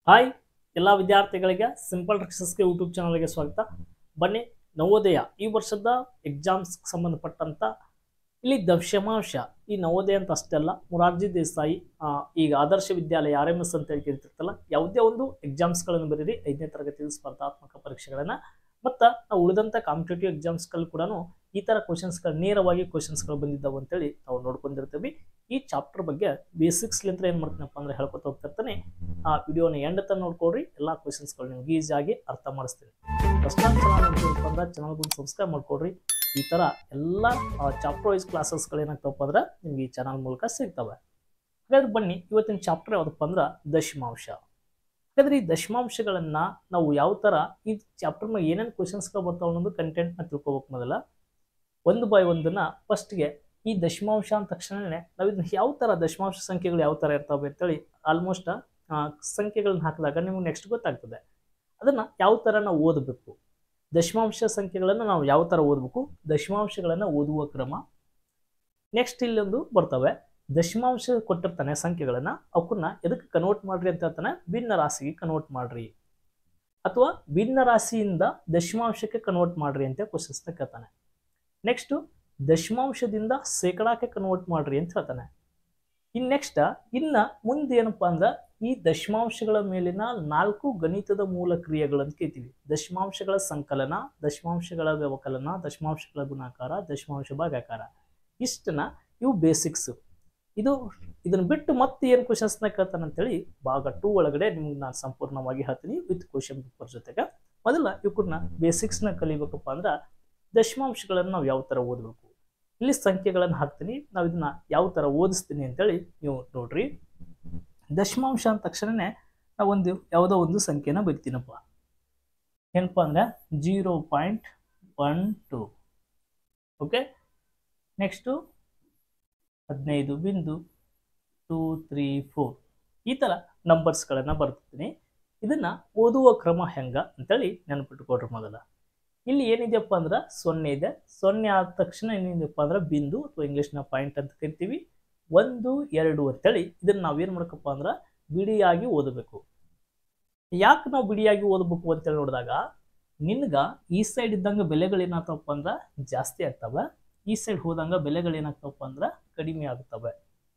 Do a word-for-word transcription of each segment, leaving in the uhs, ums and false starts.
Hi ಎಲ್ಲ ವಿದ್ಯಾರ್ಥಿಗಳಿಗೆ simple ಟ್ರಿಕ್ಸಸ್ಗೆ YouTube ಚಾನಲ್ಗೆ ಸ್ವಾಗತ. ಬನ್ನಿ, ನವೋದಯ ಈ ವರ್ಷದ ಎಕ್ಸಾಮ್ಸ್ ಸಂಬಂಧಪಟ್ಟಂತ ಇಲ್ಲಿ ದಶಮಾಂಶ ಈ ನವೋದಯ ಅಂತ ಅಷ್ಟೇ ಅಲ್ಲ, ಮೊರಾರ್ಜಿ ದೇಸಾಯಿ ಈಗ Adarsha Vidyalaya R M S ಅಂತ ಹೇಳಿ ಕರಿತಿರ್ತಲ್ಲ, ಯಾವುದೇ ಒಂದು ಎಕ್ಸಾಮ್ಸ್ಗಳನ್ನು ಬರೀರಿ ಐದನೇ ತರಗತಿ ಸ್ಪರ್ಧಾತ್ಮಕ ಪರೀಕ್ಷೆಗಳನ್ನ ಮತ್ತು ನಾವು ಉಳಿದಂಥ ಕಾಂಪಿಟೇಟಿವ್ ಎಕ್ಸಾಮ್ಸ್ಗಳು ಕೂಡ ಈ ಥರ ಕ್ವಶನ್ಸ್ಗಳು ನೇರವಾಗಿ ಕ್ವಶನ್ಸ್ಗಳು ಬಂದಿದ್ದಾವೆ ಅಂತೇಳಿ ನಾವು ನೋಡ್ಕೊಂಡಿರ್ತೀವಿ. ಈ ಚಾಪ್ಟರ್ ಬಗ್ಗೆ ಬೇಸಿಕ್ಸ್ಲಿಂತ ಏನು ಮಾಡ್ತೀನಪ್ಪ ಅಂದ್ರೆ ಹೇಳ್ಕೊತ ಹೋಗ್ತಿರ್ತಾನೆ. ಆ ವಿಡಿಯೋನ ಎಂಡ್ ತನಕ ನೋಡ್ಕೊಳ್ರಿ, ಎಲ್ಲ ಕ್ವಶನ್ಸ್ಗಳು ನಿಮ್ಗೆ ಈಸಿಯಾಗಿ ಅರ್ಥ ಮಾಡಿಸ್ತೀನಿ. ಫಸ್ಟ್ ಟೈಮ್ ಚಾನಲ್ ನೋಡ್ತಿರಪ್ಪ ಅಂದ್ರೆ ಚಾನಲ್ಗೊಂದು ಸಬ್ಸ್ಕ್ರೈಬ್ ಮಾಡ್ಕೊಳ್ರಿ. ಈ ಥರ ಎಲ್ಲ ಚಾಪ್ಟರ್ ವೈಸ್ ಕ್ಲಾಸಸ್ಗಳು ಏನಾಗ್ತವಪ್ಪ ಅಂದ್ರೆ ನಿಮ್ಗೆ ಈ ಚಾನಲ್ ಮೂಲಕ ಸಿಗ್ತವೆ. ಹಾಗಾದ್ರೆ ಬನ್ನಿ, ಇವತ್ತಿನ ಚಾಪ್ಟರ್ ಯಾವುದಪ್ಪ ಅಂದ್ರೆ ದಶಮಾಂಶ. ಹಾಗಾದ್ರೆ ಈ ದಶಮಾಂಶಗಳನ್ನ ನಾವು ಯಾವ ಥರ ಈ ಚಾಪ್ಟರ್ನ ಏನೇನು ಕ್ವಶನ್ಸ್ಗಳು ಬರ್ತಾವೆ ಅನ್ನೋದು ಕಂಟೆಂಟ್ನ ತಿಳ್ಕೊಬೇಕು. ಮೊದಲ ಒಂದು ಬೈ ಒಂದನ್ನ ಫಸ್ಟ್ಗೆ ಈ ದಶಮಾಂಶ ಅಂದ ತಕ್ಷಣನೇ ನಾವು ಇದನ್ನ ಯಾವ ಥರ ದಶಮಾಂಶ ಸಂಖ್ಯೆಗಳು ಯಾವ ಥರ ಇರ್ತವೆ ಅಂತೇಳಿ ಆಲ್ಮೋಸ್ಟ್ ಸಂಖ್ಯೆಗಳನ್ನ ಹಾಕಿದಾಗ ನಿಮ್ಗೆ ನೆಕ್ಸ್ಟ್ ಗೊತ್ತಾಗ್ತದೆ ಅದನ್ನು ಯಾವ ಥರ ನಾವು ಓದಬೇಕು. ದಶಮಾಂಶ ಸಂಖ್ಯೆಗಳನ್ನು ನಾವು ಯಾವ ಥರ ಓದಬೇಕು, ದಶಮಾಂಶಗಳನ್ನು ಓದುವ ಕ್ರಮ. ನೆಕ್ಸ್ಟ್ ಇಲ್ಲೊಂದು ಬರ್ತವೆ, ದಶಮಾಂಶ ಕೊಟ್ಟಿರ್ತಾನೆ ಸಂಖ್ಯೆಗಳನ್ನು, ಅವಕ್ಕನ್ನ ಎದಕ್ಕೆ ಕನ್ವರ್ಟ್ ಮಾಡ್ರಿ ಅಂತ ಹೇಳ್ತಾನೆ, ಭಿನ್ನ ರಾಶಿಗೆ ಕನ್ವರ್ಟ್ ಮಾಡ್ರಿ ಅಥವಾ ಭಿನ್ನ ರಾಶಿಯಿಂದ ದಶಮಾಂಶಕ್ಕೆ ಕನ್ವರ್ಟ್ ಮಾಡ್ರಿ ಅಂತ ಕ್ವಶನ್ಸ್ನ ಕೇಳ್ತಾನೆ. ನೆಕ್ಸ್ಟು ದಶಮಾಂಶದಿಂದ ಶೇಕಡಾಕ್ಕೆ ಕನ್ವರ್ಟ್ ಮಾಡ್ರಿ ಅಂತ ಹೇಳ್ತಾನೆ. ಇನ್ನು ನೆಕ್ಸ್ಟ್ ಇನ್ನು ಮುಂದೆ ಏನಪ್ಪ ಅಂದ್ರೆ ಈ ದಶಮಾಂಶಗಳ ಮೇಲಿನ ನಾಲ್ಕು ಗಣಿತದ ಮೂಲ ಕ್ರಿಯೆಗಳನ್ನು ಕೇಳ್ತೀವಿ. ದಶಮಾಂಶಗಳ ಸಂಕಲನ, ದಶಮಾಂಶಗಳ ವ್ಯವಕಲನ, ದಶಮಾಂಶಗಳ ಗುಣಾಕಾರ, ದಶಮಾಂಶ ಭಾಗಾಕಾರ. ಇಷ್ಟನ್ನ ಇವು ಬೇಸಿಕ್ಸ್. ಇದು ಇದನ್ನ ಬಿಟ್ಟು ಮತ್ತೆ ಏನು ಕ್ವಶನ್ಸ್ನ ಕೇಳ್ತಾನೆ ಅಂತೇಳಿ ಭಾಗ ಟೂ ಒಳಗಡೆ ನಿಮ್ಗೆ ನಾನು ಸಂಪೂರ್ಣವಾಗಿ ಹೇಳ್ತೀನಿ ವಿತ್ ಕ್ವಶನ್ ಪೇಪರ್ ಜೊತೆಗೆ. ಮೊದಲ ಇವಕ್ಕನ್ನ ಬೇಸಿಕ್ಸ್ನ ಕಲಿಬೇಕಪ್ಪ ಅಂದ್ರೆ ದಶಮಾಂಶಗಳನ್ನು ನಾವು ಯಾವ ಥರ ಓದಬೇಕು, ಇಲ್ಲಿ ಸಂಖ್ಯೆಗಳನ್ನು ಹಾಕ್ತೀನಿ, ನಾವು ಇದನ್ನ ಯಾವ ಥರ ಓದಿಸ್ತೀನಿ ಅಂತೇಳಿ ನೀವು ನೋಡ್ರಿ. ದಶಮಾಂಶ ಅಂದ ತಕ್ಷಣನೇ ನಾವೊಂದು ಯಾವುದೋ ಒಂದು ಸಂಖ್ಯೆನ ಬರಿತೀನಪ್ಪ. ಏನಪ್ಪ ಅಂದ್ರೆ zero point one two. Okay, next ಹದಿನೈದು ಬಿಂದು ಟೂ ತ್ರೀ ಫೋರ್ ಈ ಥರ ನಂಬರ್ಸ್ಗಳನ್ನು ಬರ್ತೀನಿ. ಇದನ್ನು ಓದುವ ಕ್ರಮ ಹೆಂಗ ಅಂತೇಳಿ ನೆನಪಿಟ್ಕೊಡ್ರಿ. ಮೊದಲ ಇಲ್ಲಿ ಏನಿದೆಯಪ್ಪ ಅಂದ್ರೆ ಸೊನ್ನೆ ಇದೆ. ಸೊನ್ನೆ ಆದ ತಕ್ಷಣ ಏನಿದೆಯಪ್ಪ ಅಂದ್ರೆ ಬಿಂದು ಅಥವಾ ಇಂಗ್ಲೀಷ್ನ ಪಾಯಿಂಟ್ ಅಂತ ಕರಿತೀವಿ. ಒಂದು ಎರಡು ಅಂತೇಳಿ ಇದನ್ನು ನಾವೇನು ಮಾಡ್ಕಪ್ಪ ಅಂದ್ರೆ ಬಿಡಿಯಾಗಿ ಓದಬೇಕು. ಯಾಕೆ ನಾವು ಬಿಡಿಯಾಗಿ ಓದಬೇಕು ಅಂತೇಳಿ ನೋಡಿದಾಗ ನಿನ್ಗೆ ಈ ಸೈಡ್ ಇದ್ದಂಗೆ ಬೆಲೆಗಳು ಏನಾಗ್ತವಪ್ಪ ಅಂದ್ರೆ ಜಾಸ್ತಿ ಆಗ್ತವೆ, ಈ ಸೈಡ್ ಹೋದಂಗ ಬೆಲೆಗಳು ಏನಾಗ್ತವಪ್ಪ ಅಂದ್ರೆ ಕಡಿಮೆ ಆಗ್ತವೆ.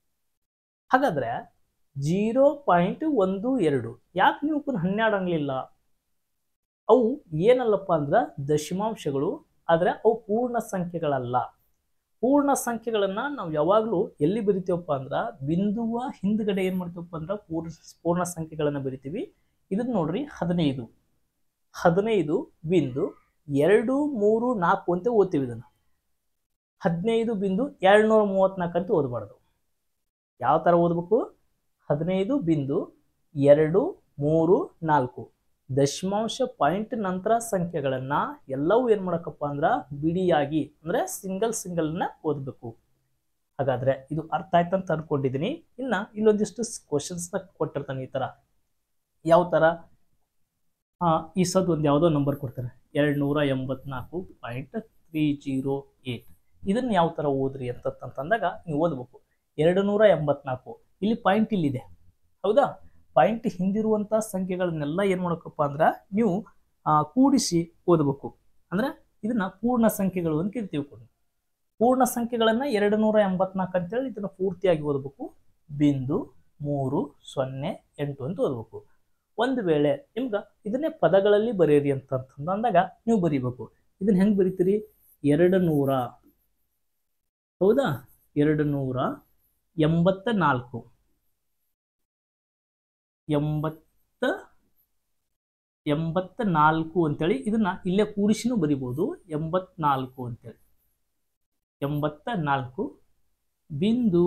ಹಾಗಾದ್ರೆ ಜೀರೋ ಪಾಯಿಂಟ್ ಒಂದು ಎರಡು ಯಾಕೆ ನೀವು ಹನ್ನೆರಡು ಆಗಲಿಲ್ಲ? ಅವು ಏನಲ್ಲಪ್ಪ ಅಂದ್ರೆ ದಶಮಾಂಶಗಳು, ಆದರೆ ಅವು ಪೂರ್ಣ ಸಂಖ್ಯೆಗಳಲ್ಲ. ಪೂರ್ಣ ಸಂಖ್ಯೆಗಳನ್ನ ನಾವು ಯಾವಾಗಲೂ ಎಲ್ಲಿ ಬರಿತೀವಪ್ಪ ಅಂದ್ರೆ ಬಿಂದುವ ಹಿಂದ್ಗಡೆ ಏನು ಮಾಡ್ತೀವಪ್ಪ ಅಂದ್ರೆ ಪೂರ್ಣ ಪೂರ್ಣ ಸಂಖ್ಯೆಗಳನ್ನು ಬರಿತೀವಿ. ಇದನ್ನ ನೋಡ್ರಿ, ಹದಿನೈದು ಹದಿನೈದು ಬಿಂದು ಎರಡು ಮೂರು ನಾಲ್ಕು ಅಂತ ಓದ್ತೀವಿ. ಇದನ್ನು ಹದಿನೈದು ಬಿಂದು ಎರಡು ನೂರ ಮೂವತ್ತ್ನಾಲ್ಕು ಅಂತ ಓದಬಾರ್ದು. ಯಾವ ಥರ ಓದಬೇಕು? ಹದಿನೈದು ಬಿಂದು ಎರಡು ಮೂರು ನಾಲ್ಕು. ದಶಮಾಂಶ ಪಾಯಿಂಟ್ ನಂತರ ಸಂಖ್ಯೆಗಳನ್ನ ಎಲ್ಲವೂ ಏನು ಮಾಡಕ್ಕಪ್ಪ ಅಂದ್ರೆ ಬಿಡಿಯಾಗಿ ಅಂದ್ರೆ ಸಿಂಗಲ್ ಸಿಂಗಲ್ನ ಓದಬೇಕು. ಹಾಗಾದ್ರೆ ಇದು ಅರ್ಥ ಆಯ್ತಂತ ಅನ್ಕೊಂಡಿದ್ದೀನಿ. ಇನ್ನು ಇಲ್ಲೊಂದಿಷ್ಟು ಕ್ವಶನ್ಸ್ನ ಕೊಟ್ಟಿರ್ತಾನೆ. ಈ ಥರ ಯಾವ ಥರ ಈ ಸದ್ ಒಂದು ಯಾವುದೋ ನಂಬರ್ ಕೊಡ್ತಾರೆ, ಎರಡು ನೂರ ಎಂಬತ್ನಾಲ್ಕು ಪಾಯಿಂಟ್ ತ್ರೀ ಜೀರೋ ಏಟ್. ಇದನ್ನ ಯಾವ ಥರ ಓದ್ರಿ ಅಂತಂದಾಗ ನೀವು ಓದಬೇಕು. ಎರಡು ನೂರ ಎಂಬತ್ನಾಲ್ಕು ಇಲ್ಲಿ ಪಾಯಿಂಟ್ ಇಲ್ಲಿದೆ, ಹೌದಾ? ಪಾಯಿಂಟ್ ಹಿಂದಿರುವಂಥ ಸಂಖ್ಯೆಗಳನ್ನೆಲ್ಲ ಏನು ಮಾಡಬೇಕಪ್ಪ ಅಂದ್ರೆ ನೀವು ಕೂಡಿಸಿ ಓದಬೇಕು. ಅಂದ್ರೆ ಇದನ್ನ ಪೂರ್ಣ ಸಂಖ್ಯೆಗಳು ಅಂತ ಕರಿತೀವಿ. ಪೂರ್ಣ ಸಂಖ್ಯೆಗಳನ್ನು ಎರಡು ನೂರ ಎಂಬತ್ನಾಲ್ಕು ಅಂತೇಳಿ ಇದನ್ನ ಪೂರ್ತಿಯಾಗಿ ಓದಬೇಕು. ಬಿಂದು ಮೂರು ಸೊನ್ನೆ ಎಂಟು ಅಂತ ಓದಬೇಕು. ಒಂದು ವೇಳೆ ನಿಮ್ಗೆ ಇದನ್ನೇ ಪದಗಳಲ್ಲಿ ಬರೀರಿ ಅಂತ ಅಂದಾಗ ನೀವು ಬರೀಬೇಕು. ಇದನ್ನ ಹೆಂಗೆ ಬರೀತೀರಿ? ಎರಡು ನೂರ ಹೌದಾ ಎರಡು ನೂರ ಎಂಬತ್ತ ನಾಲ್ಕು ಎಂಬತ್ತ ಎಂಬತ್ತ ನಾಲ್ಕು ಅಂತೇಳಿ ಇದನ್ನ ಇಲ್ಲೇ ಕೂಡಿಸಿನೂ ಬರಿಬೋದು. ಎಂಬತ್ನಾಲ್ಕು ಅಂತೇಳಿ ಎಂಬತ್ತ ನಾಲ್ಕು ಬಿಂದು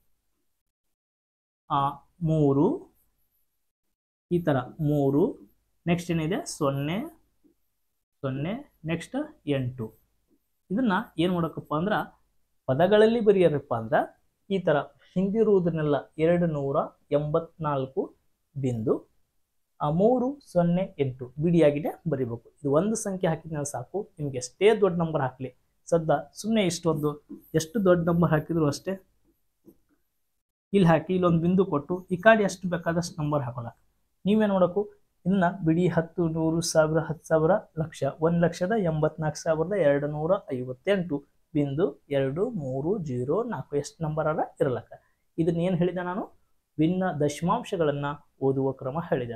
ಮೂರು ಈ ಥರ ಮೂರು. ನೆಕ್ಸ್ಟ್ ಏನಿದೆ? ಸೊನ್ನೆ ಸೊನ್ನೆ ನೆಕ್ಸ್ಟ್ ಎಂಟು. ಇದನ್ನ ಏನು ಮಾಡೋಕ್ಕಪ್ಪ ಅಂದ್ರೆ ಪದಗಳಲ್ಲಿ ಬರೆಯರಪ್ಪ ಅಂದ್ರೆ ಈ ಥರ ಹಿಂದಿರುವುದನ್ನೆಲ್ಲ ಎರಡು ನೂರ ಎಂಬತ್ನಾಲ್ಕು ಬಿಂದು ಮೂರು ಸೊನ್ನೆ ಎಂಟು ಬಿಡಿಯಾಗಿದೆ ಬರಿಬೇಕು. ಇದು ಒಂದು ಸಂಖ್ಯೆ ಹಾಕಿದ್ಮೇಲೆ ಸಾಕು, ನಿಮ್ಗೆ ಎಷ್ಟೇ ದೊಡ್ಡ ನಂಬರ್ ಹಾಕಲಿ ಸದ್ದ ಸುಮ್ಮನೆ ಇಷ್ಟೊಂದು ಎಷ್ಟು ದೊಡ್ಡ ನಂಬರ್ ಹಾಕಿದ್ರು ಅಷ್ಟೇ ಇಲ್ಲಿ ಹಾಕಿ ಇಲ್ಲೊಂದು ಬಿಂದು ಕೊಟ್ಟು ಈ ಕಡೆ ಎಷ್ಟು ಬೇಕಾದಷ್ಟು ನಂಬರ್ ಹಾಕೋಣ. ನೀವೇನು ಮಾಡಬೇಕು, ಇನ್ನು ಬಿಡಿ ಹತ್ತು ನೂರು ಸಾವಿರ ಹತ್ತು ಸಾವಿರ ಲಕ್ಷ ಒಂದು ಲಕ್ಷದ ಎಂಬತ್ನಾಲ್ಕು ಸಾವಿರದ ಎರಡು ನೂರ ಐವತ್ತೆಂಟು ಬಿಂದು ಎರಡು ಮೂರು ಜೀರೋ ನಾಲ್ಕು ಎಷ್ಟು ನಂಬರ್ ಅಲ್ಲ ಇರಲಕ್ಕ. ಇದನ್ನ ಏನು ಹೇಳಿದೆ ನಾನು, ಭಿನ್ನ ದಶಮಾಂಶಗಳನ್ನು ಓದುವ ಕ್ರಮ ಹೇಳಿದೆ.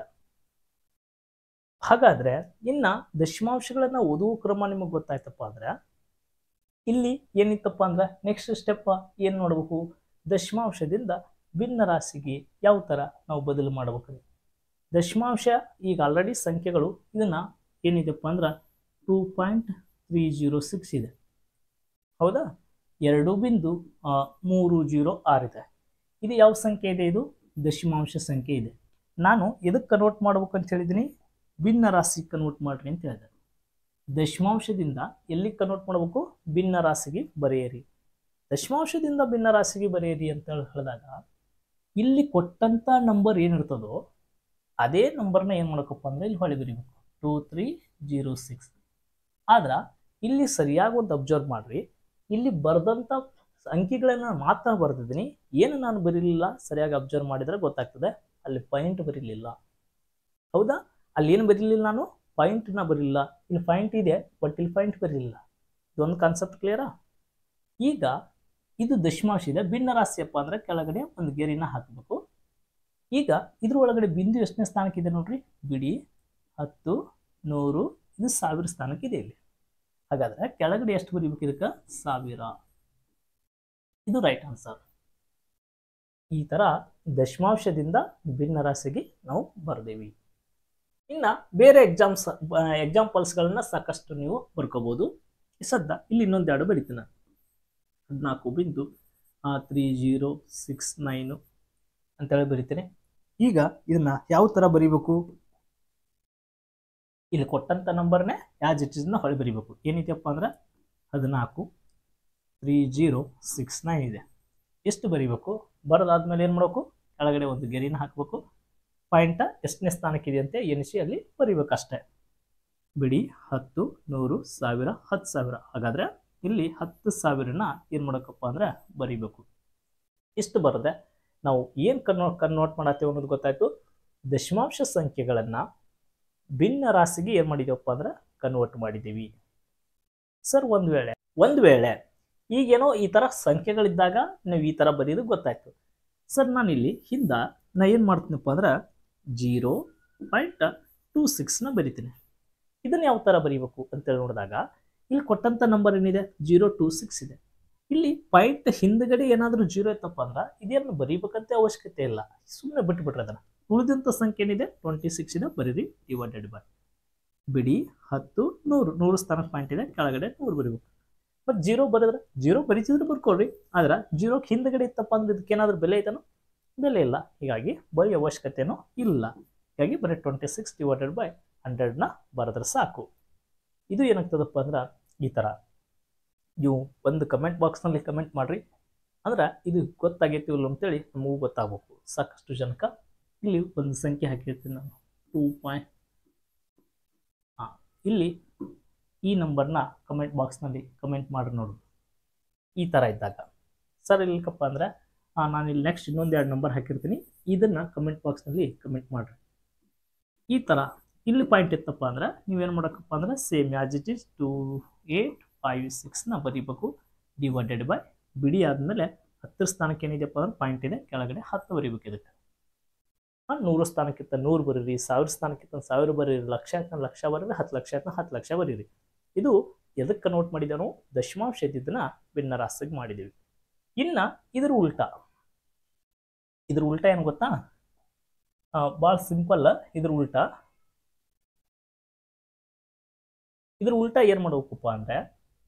ಹಾಗಾದ್ರೆ ಇನ್ನ ದಶಮಾಂಶಗಳನ್ನ ಓದುವ ಕ್ರಮ ನಿಮಗೆ ಗೊತ್ತಾಯ್ತಪ್ಪ ಅಂದ್ರೆ ಇಲ್ಲಿ ಏನಿತ್ತಪ್ಪ ಅಂದ್ರೆ ನೆಕ್ಸ್ಟ್ ಸ್ಟೆಪ್ ಏನು ನೋಡಬೇಕು, ದಶಮಾಂಶದಿಂದ ಭಿನ್ನ ರಾಶಿಗೆ ಯಾವ ಥರ ನಾವು ಬದಲು ಮಾಡಬೇಕು. ದಶಮಾಂಶ ಈಗ ಆಲ್ರೆಡಿ ಸಂಖ್ಯೆಗಳು ಇದನ್ನ ಏನಿದೆಪ್ಪ ಅಂದ್ರೆ two point three zero six ಇದೆ, ಹೌದಾ. ಎರಡು ಬಿಂದು ಮೂರು ಜೀರೋ ಆರು ಇದೆ. ಇದು ಯಾವ ಸಂಖ್ಯೆ ಇದೆ, ಇದು ದಶಮಾಂಶ ಸಂಖ್ಯೆ ಇದೆ. ನಾನು ಎದಕ್ಕೆ ಕನ್ವರ್ಟ್ ಮಾಡ್ಬೇಕು ಅಂತ ಹೇಳಿದ್ದೀನಿ, ಭಿನ್ನ ರಾಶಿ ಕನ್ವರ್ಟ್ ಮಾಡ್ರಿ ಅಂತ ಹೇಳಿದೆ. ದಶಮಾಂಶದಿಂದ ಎಲ್ಲಿ ಕನ್ವರ್ಟ್ ಮಾಡಬೇಕು, ಭಿನ್ನ ರಾಶಿಗೆ ಬರೆಯಿರಿ. ದಶಮಾಂಶದಿಂದ ಭಿನ್ನ ರಾಶಿಗೆ ಬರೆಯಿರಿ ಅಂತ ಹೇಳಿದಾಗ ಇಲ್ಲಿ ಕೊಟ್ಟಂತ ನಂಬರ್ ಏನಿರ್ತದೋ ಅದೇ ನಂಬರ್ನ ಏನು ಮಾಡಬೇಕಪ್ಪ ಅಂದ್ರೆ ಇಲ್ಲಿ ಹೊಳೆ ಬರೀಬೇಕು, ಟೂ ತ್ರೀ ಜೀರೋ ಸಿಕ್ಸ್. ಆದ್ರೆ ಇಲ್ಲಿ ಸರಿಯಾಗಿ ಒಂದು ಅಬ್ಸರ್ವ್ ಮಾಡ್ರಿ, ಇಲ್ಲಿ ಬರೆದಂಥ ಅಂಕಿಗಳನ್ನ ಮಾತ್ರ ಬರೆದಿದ್ದೀನಿ, ಏನು ನಾನು ಬರೀಲಿಲ್ಲ ಸರಿಯಾಗಿ ಅಬ್ಸರ್ವ್ ಮಾಡಿದ್ರೆ ಗೊತ್ತಾಗ್ತದೆ, ಅಲ್ಲಿ ಪಾಯಿಂಟ್ ಬರೀಲಿಲ್ಲ, ಹೌದಾ. ಅಲ್ಲಿ ಏನು ಬರೀಲಿಲ್ಲ, ನಾನು ಪಾಯಿಂಟ್ನ ಬರೀಲಿಲ್ಲ. ಇಲ್ಲಿ ಪಾಯಿಂಟ್ ಇದೆ ಬಟ್ ಇಲ್ಲಿ ಪಾಯಿಂಟ್ ಬರೀಲಿಲ್ಲ. ಇದೊಂದು ಕಾನ್ಸೆಪ್ಟ್ ಕ್ಲಿಯರಾ. ಈಗ ಇದು ದಶಮಾಂಶ ಇದೆ, ಭಿನ್ನ ರಾಶಿಯಪ್ಪ ಅಂದ್ರೆ ಕೆಳಗಡೆ ಒಂದು ಗೆರಿನ ಹಾಕಬೇಕು. ಈಗ ಇದ್ರ ಒಳಗಡೆ ಬಿಂದು ಎಷ್ಟನೇ ಸ್ಥಾನಕ್ಕಿದೆ ನೋಡ್ರಿ, ಬಿಡಿ ಹತ್ತು ನೂರು ಇದು ಸಾವಿರ ಸ್ಥಾನಕ್ಕಿದೆ ಇಲ್ಲಿ. ಹಾಗಾದ್ರೆ ಕೆಳಗಡೆ ಎಷ್ಟು ಬರೀಬೇಕು, ಇದಕ್ಕೆ ಸಾವಿರ. ಇದು ರೈಟ್ ಆನ್ಸರ್. ಈ ತರ ದಶಮಾಂಶದಿಂದ ಭಿನ್ನ ರಾಶಿಗೆ ನಾವು ಬರ್ದೇವಿ. ಇನ್ನ ಬೇರೆ ಎಕ್ಸಾಮ್ಸ್ ಎಕ್ಸಾಂಪಲ್ಸ್ಗಳನ್ನ ಸಾಕಷ್ಟು ನೀವು ಬರ್ಕೋಬಹುದು. ಸದ್ದ ಇಲ್ಲಿ ಇನ್ನೊಂದೆರಡು ಬರೀತೀನಿ, ಹದಿನಾಲ್ಕು ಬಿಂದು ತ್ರೀ ಜೀರೋ ಸಿಕ್ಸ್ ನೈನು ಅಂತೇಳಿ ಬರೀತೀನಿ. ಈಗ ಇದನ್ನ ಯಾವ ತರ ಬರೀಬೇಕು, ಇಲ್ಲಿ ಕೊಟ್ಟಂತ ನಂಬರ್ನೇ ಯಾಸ್ ಇಟ್ ಇಸ್ನ ಹೊಳೆ ಬರೀಬೇಕು. ಏನಿದೆಯಪ್ಪ ಅಂದ್ರೆ ಹದಿನಾಲ್ಕು ತ್ರೀ ಜೀರೋ ಸಿಕ್ಸ್ ನೈನ್ ಇದೆ. ಎಷ್ಟು ಬರೀಬೇಕು, ಬರೋದಾದ್ಮೇಲೆ ಏನು ಮಾಡಬೇಕು, ಕೆಳಗಡೆ ಒಂದು ಗೆರಿನ ಹಾಕಬೇಕು. ಪಾಯಿಂಟ ಎಷ್ಟನೇ ಸ್ಥಾನಕ್ಕಿದೆ ಅಂತ ಎನಿಸಿ ಅಲ್ಲಿ ಬರೀಬೇಕು ಅಷ್ಟೇ. ಬಿಡಿ ಹತ್ತು ನೂರು ಸಾವಿರ ಹತ್ತು ಸಾವಿರ. ಹಾಗಾದ್ರೆ ಇಲ್ಲಿ ಹತ್ತು ಸಾವಿರನ ಏನು ಮಾಡೋಕ್ಕಪ್ಪ ಅಂದ್ರೆ ಬರೀಬೇಕು. ಇಷ್ಟು ಬರದೆ ನಾವು ಏನು ಕನ್ವೋ ಕನ್ವರ್ಟ್ ಮಾಡತ್ತೇವೆ ಅನ್ನೋದು ಗೊತ್ತಾಯ್ತು. ದಶಮಾಂಶ ಸಂಖ್ಯೆಗಳನ್ನು ಭಿನ್ನ ರಾಶಿಗೆ ಏನು ಮಾಡಿದೀವಪ್ಪ ಅಂದ್ರೆ ಕನ್ವರ್ಟ್ ಮಾಡಿದ್ದೀವಿ. ಸರ್ ಒಂದು ವೇಳೆ ಒಂದು ವೇಳೆ ಈಗೇನೋ ಈ ಥರ ಸಂಖ್ಯೆಗಳಿದ್ದಾಗ ನಾವು ಈ ಥರ ಬರೆಯೋದು ಗೊತ್ತಾಯ್ತು. ಸರ್ ನಾನಿಲ್ಲಿ ಹಿಂದ ನಾ ಏನು ಮಾಡ್ತೀನಪ್ಪ ಅಂದ್ರೆ ಜೀರೋ ಪಾಯಿಂಟ್ ಟೂ ಸಿಕ್ಸ್ನ ಬರಿತೀನಿ. ಇದನ್ನು ಯಾವ ಥರ ಬರೀಬೇಕು ಅಂತೇಳಿ ನೋಡಿದಾಗ ಇಲ್ಲಿ ಕೊಟ್ಟಂಥ ನಂಬರ್ ಏನಿದೆ ಜೀರೋ ಟೂ ಸಿಕ್ಸ್ ಇದೆ. ಇಲ್ಲಿ ಪಾಯಿಂಟ್ ಹಿಂದ್ಗಡೆ ಏನಾದರೂ ಜೀರೋ ಇತ್ತಪ್ಪ ಅಂದ್ರೆ ಇದೇನು ಬರೀಬೇಕಂತ ಅವಶ್ಯಕತೆ ಇಲ್ಲ, ಸುಮ್ಮನೆ ಬಿಟ್ಬಿಟ್ರೆ ಅದನ್ನು. ಉಳಿದಂಥ ಸಂಖ್ಯೆ ಏನಿದೆ ಟ್ವೆಂಟಿ ಸಿಕ್ಸ್ ಇದೆ, ಬರೀರಿ ಡಿವೈಡೆಡ್ ಬೈ ಬಿಡಿ ಹತ್ತು ನೂರು ನೂರು ಸ್ಥಾನಕ್ಕೆ ಪಾಯಿಂಟ್ ಇದೆ, ಕೆಳಗಡೆ ನೂರು ಬರೀಬೇಕು. ಮತ್ತು ಜೀರೋ ಬರೆದ್ರೆ ಜೀರೋ ಬರೀತಿದ್ರೆ ಬರ್ಕೊಳ್ರಿ, ಆದ್ರೆ ಜೀರೋಕ್ಕೆ ಹಿಂದ್ಗಡೆ ಇತ್ತಪ್ಪ ಅಂದ್ರೆ ಇದಕ್ಕೆ ಏನಾದರೂ ಬೆಲೆ ಐತನೋ, ಬೆಲೆ ಇಲ್ಲ. ಹೀಗಾಗಿ ಬರೀ ಅವಶ್ಯಕತೆನೂ ಇಲ್ಲ. ಹೀಗಾಗಿ ಬರೀ ಟ್ವೆಂಟಿ ಸಿಕ್ಸ್ ಡಿವೈಡೆಡ್ ಬೈ ಹಂಡ್ರೆಡ್ನ ಬರೆದ್ರೆ ಸಾಕು. ಇದು ಏನಾಗ್ತದಪ್ಪ ಅಂದ್ರೆ ಈ ಥರ ನೀವು ಒಂದು ಕಮೆಂಟ್ ಬಾಕ್ಸ್ನಲ್ಲಿ ಕಮೆಂಟ್ ಮಾಡಿರಿ, ಅಂದ್ರೆ ಇದು ಗೊತ್ತಾಗೈತಿ ಇಲ್ಲ ಅಂತೇಳಿ ನಮಗೂ ಗೊತ್ತಾಗಬೇಕು. ಸಾಕಷ್ಟು ಜನಕ್ಕೆ ಇಲ್ಲಿ ಒಂದು ಸಂಖ್ಯೆ ಹಾಕಿರ್ತೀನಿ ನಾನು, ಟೂ ಪಾಯಿಂಟ್ ಹಾಂ ಇಲ್ಲಿ ಈ ನಂಬರ್ನ ಕಮೆಂಟ್ ಬಾಕ್ಸ್ನಲ್ಲಿ ಕಮೆಂಟ್ ಮಾಡಿ ನೋಡು. ಈ ಥರ ಇದ್ದಾಗ ಸರ್ ಇಲ್ಲಕಪ್ಪ ಅಂದರೆ ನಾನು ಇಲ್ಲಿ ನೆಕ್ಸ್ಟ್ ಇನ್ನೊಂದು ಎರಡು ನಂಬರ್ ಹಾಕಿರ್ತೀನಿ, ಇದನ್ನು ಕಮೆಂಟ್ ಬಾಕ್ಸ್ನಲ್ಲಿ ಕಮೆಂಟ್ ಮಾಡಿರಿ. ಈ ಥರ ಇಲ್ಲಿ ಪಾಯಿಂಟ್ ಇತ್ತಪ್ಪ ಅಂದ್ರೆ ನೀವೇನು ಮಾಡೋಕ್ಕಪ್ಪ ಅಂದ್ರೆ same as it is two eight five ಸಿಕ್ಸ್ನ ಬರೀಬೇಕು ಡಿವೈಡೆಡ್ ಬೈ ಬಿಡಿ ಆದಮೇಲೆ ಹತ್ತರ ಸ್ಥಾನಕ್ಕೆ ಏನಿದೆಯಪ್ಪ ಅಂದ್ರೆ ಪಾಯಿಂಟ್ ಇದೆ, ಕೆಳಗಡೆ ಹತ್ತು ಬರೀಬೇಕು. ಇದಕ್ಕೆ ನೂರು ಸ್ಥಾನಕ್ಕಿಂತ ನೂರು ಬರೀರಿ, ಸಾವಿರ ಸ್ಥಾನಕ್ಕಿಂತ ಸಾವಿರ ಬರೀರಿ, ಲಕ್ಷ ಆಯ್ತು ಲಕ್ಷ ಬರೀರಿ, ಹತ್ತು ಲಕ್ಷ ಆಯ್ತು ಹತ್ತು ಲಕ್ಷ ಬರೀರಿ. ಇದು ಎದಕ್ಕೆ ಕನ್ವರ್ಟ್ ಮಾಡಿದ್ದೇವೆ, ದಶಮಾಂಶ ಇದ್ದಿದ್ದನ್ನ ಭಿನ್ನ ರಾಶಿಗೆ ಮಾಡಿದ್ದೀವಿ. ಇನ್ನು ಇದ್ರ ಉಲ್ಟಾ ಇದ್ರ ಉಲ್ಟಾ ಏನು ಗೊತ್ತಾ, ಭಾಳ ಸಿಂಪಲ್. ಇದ್ರ ಉಲ್ಟಾ ಇದ್ರ ಉಲ್ಟಾ ಏನು ಮಾಡಬೇಕಪ್ಪ ಅಂದರೆ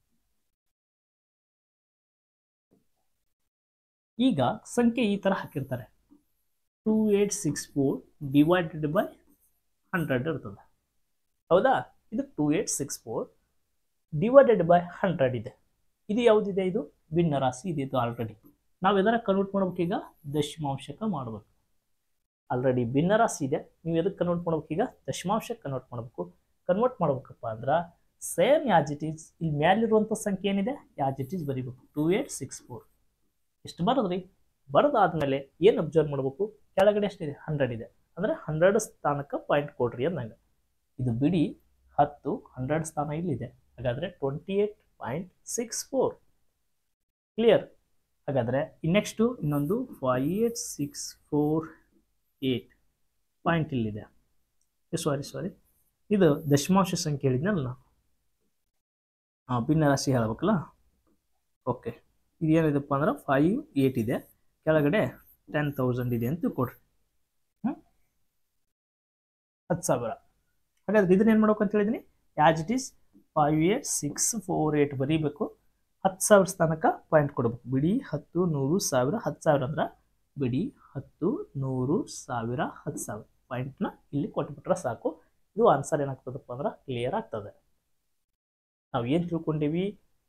ಈಗ ಸಂಖ್ಯೆ ಈ ಥರ ಹಾಕಿರ್ತಾರೆ, two eight six four divided by hundred ಇರ್ತದೆ, ಹೌದಾ. ಇದು two eight six four divided by hundred ಇದೆ. ಇದು ಯಾವುದಿದೆ, ಇದು ಭಿನ್ನ ರಾಶಿ ಇದೆ. ಇದು ಆಲ್ರೆಡಿ ನಾವು ಎದರ ಕನ್ವರ್ಟ್ ಮಾಡ್ಬೇಕು, ಈಗ ದಶಮಾಂಶಕ್ಕೆ ಮಾಡಬೇಕು. ಆಲ್ರೆಡಿ ಭಿನ್ನ ರಾಶಿ ಇದೆ, ನೀವು ಎದಕ್ಕೆ ಕನ್ವರ್ಟ್ ಮಾಡ್ಬೇಕು, ಈಗ ದಶಮಾಂಶಕ್ಕೆ ಕನ್ವರ್ಟ್ ಮಾಡಬೇಕು. ಕನ್ವರ್ಟ್ ಮಾಡ್ಬೇಕಪ್ಪ ಅಂದ್ರೆ ಸೇಮ್ ಯಾಸ್ ಇಟ್ ಈಸ್ ಇಲ್ಲಿ ಮ್ಯಾಲಿರುವಂಥ ಸಂಖ್ಯೆ ಏನಿದೆ ಯಾಸ್ ಇಟ್ ಈಸ್ ಬರೀಬೇಕು, ಟೂ ಏಟ್ ಸಿಕ್ಸ್ ಫೋರ್ ಇಷ್ಟು ಬರೋದ್ರಿ. ಬರೋದಾದ್ಮೇಲೆ ಏನು ಅಬ್ಸರ್ವ್ ಮಾಡಬೇಕು, ಕೆಳಗಡೆ ಎಷ್ಟಿದೆ ಹಂಡ್ರೆಡ್ ಇದೆ, ಅಂದರೆ ಹಂಡ್ರೆಡ್ ಸ್ಥಾನಕ್ಕೆ ಪಾಯಿಂಟ್ ಕೊಡ್ರಿ ಅಂದಂಗೆ. ಇದು ಬಿಡಿ ಹತ್ತು, ಹಂಡ್ರೆಡ್ ಸ್ಥಾನ ಇಲ್ಲಿದೆ, ಹಾಗಾದರೆ twenty eight point six four. Clear? ಹಾಗಾದರೆ ನೆಕ್ಸ್ಟು ಇನ್ನೊಂದು five eight six four eight point ಇಲ್ಲಿದೆ. ಸಾರಿ ಸಾರಿ ಇದು ದಶಮಾಂಶ ಸಂಖ್ಯೆ ಹೇಳಿದ್ನಲ್ಲ ನಾನು, ಹಾಂ ಭಿನ್ನ ರಾಶಿ ಹೇಳ್ಬೇಕಲ್ಲ. ಓಕೆ, ಇದು ಏನಿದೆಪ್ಪ ಅಂದ್ರೆ ಫೈವ್ ಏಟ್ ಇದೆ, ಕೆಳಗಡೆ ಟೆನ್ ತೌಸಂಡ್ ಇದೆ ಅಂತ ಕೊಡ್ರಿ. ಹ್ಞೂ ಹತ್ತು ಸಾವಿರ. ಹಾಗಾದ್ರೆ ಇದನ್ನ ಏನು ಮಾಡ್ಬೇಕು ಅಂತ ಹೇಳಿದ್ದೀನಿ, as it is five eight six four eight ಬರೀಬೇಕು. ಹತ್ತು ಸಾವಿರ ಸ್ಥಾನಕ್ಕೆ ಪಾಯಿಂಟ್ ಕೊಡ್ಬೇಕು. ಬಿಡಿ ಹತ್ತು ನೂರು ಸಾವಿರ ಹತ್ತು ಸಾವಿರ ಅಂದ್ರೆ ಬಿಡಿ ಹತ್ತು ನೂರು ಸಾವಿರ ಹತ್ತು ಸಾವಿರ ಪಾಯಿಂಟ್ನ ಇಲ್ಲಿ ಕೊಟ್ಬಿಟ್ರೆ ಸಾಕು. ಇದು ಆನ್ಸರ್ ಏನಾಗ್ತದಪ್ಪ ಅಂದ್ರೆ ಕ್ಲಿಯರ್ ಆಗ್ತದೆ. ನಾವು ಏನು ತಿಳ್ಕೊಂಡೀವಿ,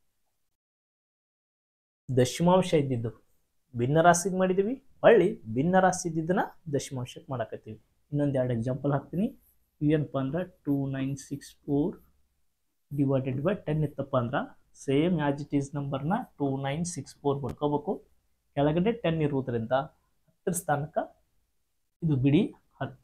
ದಶಮಾಂಶ ಇದ್ದಿದ್ದು ಭಿನ್ನ ರಾಶಿಗೆ ಮಾಡಿದ್ದೀವಿ, ಹೊಳ್ಳಿ ಭಿನ್ನ ರಾಶಿ ಇದ್ದಿದ್ದನ್ನ ದಶಮಾಂಶಕ್ಕೆ ಮಾಡಕತ್ತೀವಿ. ಇನ್ನೊಂದು ಎರಡು ಎಕ್ಸಾಂಪಲ್ ಹಾಕ್ತೀನಿ. ಏನಪ್ಪ ಅಂದ್ರೆ two nine six four divided by ten ಇತ್ತಪ್ಪ ಅಂದ್ರೆ ಸೇಮ್ ಆ್ಯಸ್ ಇಟ್ ಈಸ್ ನಂಬರ್ನ ಟೂ ನೈನ್ ಸಿಕ್ಸ್ ಫೋರ್ ಬರ್ಕೋಬೇಕು. ಕೆಳಗಡೆ ಟೆನ್ ಇರುವುದರಿಂದ ಹತ್ತರ ಸ್ಥಾನಕ್ಕೆ ಇದು ಬಿಡಿ ಹತ್ತು.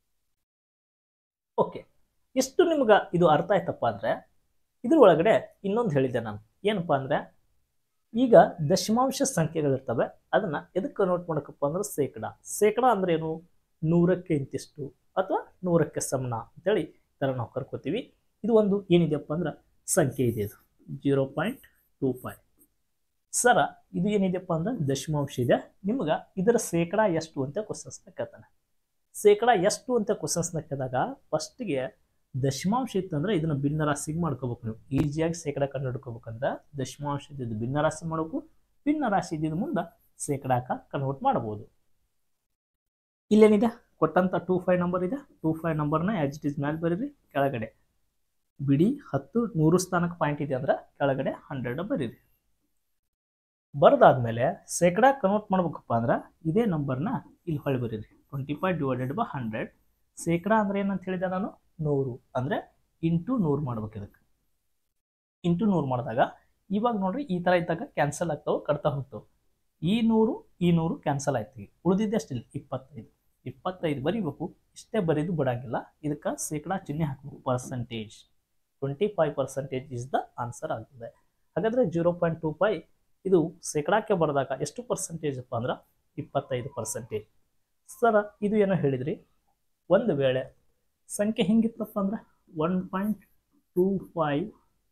ಓಕೆ, ಎಷ್ಟು ನಿಮ್ಗೆ ಇದು ಅರ್ಥ ಆಯ್ತಪ್ಪ ಅಂದರೆ ಇದ್ರ ಒಳಗಡೆ ಇನ್ನೊಂದು ಹೇಳಿದ್ದೆ ನಾನು. ಏನಪ್ಪ ಅಂದರೆ ಈಗ ದಶಮಾಂಶ ಸಂಖ್ಯೆಗಳಿರ್ತವೆ, ಅದನ್ನು ಎದಕ್ಕೆ ನೋಟ್ ಮಾಡೋಕ್ಕಪ್ಪ ಅಂದ್ರೆ ಶೇಕಡ. ಶೇಕಡ ಅಂದ್ರೆ ಏನು, ನೂರಕ್ಕೆ ಇಂತಿಷ್ಟು ಅಥವಾ ನೂರಕ್ಕೆ ಸಮನ ಅಂತೇಳಿ ಈ ಥರ ನಾವು ಕರ್ಕೋತೀವಿ. ಇದು ಒಂದು ಏನಿದೆಯಪ್ಪ ಅಂದ್ರೆ ಸಂಖ್ಯೆ ಇದೆ, ಇದು ಜೀರೋ ಪಾಯಿಂಟ್ ಟೂ ಫೈವ್. ಸರ ಇದು ಏನಿದೆಯಪ್ಪ ಅಂದ್ರೆ ದಶಮಾಂಶ ಇದೆ. ನಿಮ್ಗೆ ಇದರ ಶೇಕಡ ಎಷ್ಟು ಅಂತ ಕ್ವಶನ್ಸ್ನ ಕೇಳ್ತಾನೆ. ಶೇಕಡ ಎಷ್ಟು ಅಂತ ಕ್ವಶನ್ಸ್ನ ಕೇಳಿದಾಗ ಫಸ್ಟಿಗೆ ದಶಮಾಂಶ ಇತ್ತಂದ್ರೆ ಇದನ್ನು ಭಿನ್ನ ರಾಶಿಗೆ ಮಾಡ್ಕೋಬೇಕು. ನೀವು ಈಸಿಯಾಗಿ ಶೇಕಡ ಕಂಡು ಹಿಡ್ಕೋಬೇಕಂದ್ರೆ ದಶಮಾಂಶ ಇದ್ದಿದ್ದು ಭಿನ್ನ ರಾಶಿ ಮಾಡಬೇಕು, ಭಿನ್ನ ರಾಶಿ ಇದ್ದಿದ್ದು ಮುಂದೆ ಶೇಕಡಾಕ ಕನ್ವರ್ಟ್ ಮಾಡ್ಬೋದು. ಇಲ್ಲೇನಿದೆ ಕೊಟ್ಟಂತ ಟೂ ಫೈವ್ ನಂಬರ್ ಇದೆ, ಟೂ ಫೈವ್ ನಂಬರ್ನ ಆ್ಯಸ್ ಇಟ್ ಈಸ್ ಮ್ಯಾಲೆ ಬರೀರಿ. ಕೆಳಗಡೆ ಬಿಡಿ ಹತ್ತು ನೂರು ಸ್ಥಾನಕ್ಕೆ ಪಾಯಿಂಟ್ ಇದೆ ಅಂದ್ರೆ ಕೆಳಗಡೆ ಹಂಡ್ರೆಡ್ ಬರೀರಿ. ಬರೆದಾದ್ಮೇಲೆ ಶೇಕಡ ಕನ್ವರ್ಟ್ ಮಾಡ್ಬೇಕಪ್ಪ ಅಂದ್ರೆ ಇದೇ ನಂಬರ್ನ ಇಲ್ಲಿ ಹೊಳೆ ಬರೀರಿ. Twenty five divided by hundred. ಶೇಕಡ ಅಂದ್ರೆ ಏನಂತ ಹೇಳಿದೆ ನಾನು, ನೂರು ಅಂದರೆ ಇಂಟು ನೂರು ಮಾಡ್ಬೇಕು. ಇದಕ್ಕೆ ಇಂಟು ನೂರು ಮಾಡಿದಾಗ ಇವಾಗ ನೋಡ್ರಿ ಈ ಥರ ಇದ್ದಾಗ ಕ್ಯಾನ್ಸಲ್ ಆಗ್ತಾವೆ, ಕಟ್ತಾ ಹೋಗ್ತಾವೆ. ಈ ನೂರು ಈ ನೂರು ಕ್ಯಾನ್ಸಲ್ ಆಯ್ತು. ಉಳಿದಿದ್ದೆ ಅಷ್ಟಿಲ್ಲ ಇಪ್ಪತ್ತೈದು. ಇಪ್ಪತ್ತೈದು ಬರೀಬೇಕು, ಇಷ್ಟೇ ಬರೀದು ಬಿಡಂಗಿಲ್ಲ. ಇದಕ್ಕೆ ಶೇಕಡ ಚಿಹ್ನೆ ಹಾಕಬೇಕು, percentage. Twenty five percentage is the answer ಆಗ್ತದೆ. ಹಾಗಾದರೆ ಜೀರೋ ಪಾಯಿಂಟ್ ಟೂ ಫೈವ್ ಇದು ಶೇಕಡಕ್ಕೆ ಬರೆದಾಗ ಎಷ್ಟು ಪರ್ಸೆಂಟೇಜ್ ಅಪ್ಪ ಅಂದ್ರೆ ಇಪ್ಪತ್ತೈದು ಪರ್ಸೆಂಟೇಜ್. ಸರ ಇದು ಏನೋ ಹೇಳಿದ್ರಿ, ಒಂದು ವೇಳೆ ಸಂಖ್ಯೆ ಹೆಂಗಿತ್ತಪ್ಪ ಅಂದ್ರೆ one point two five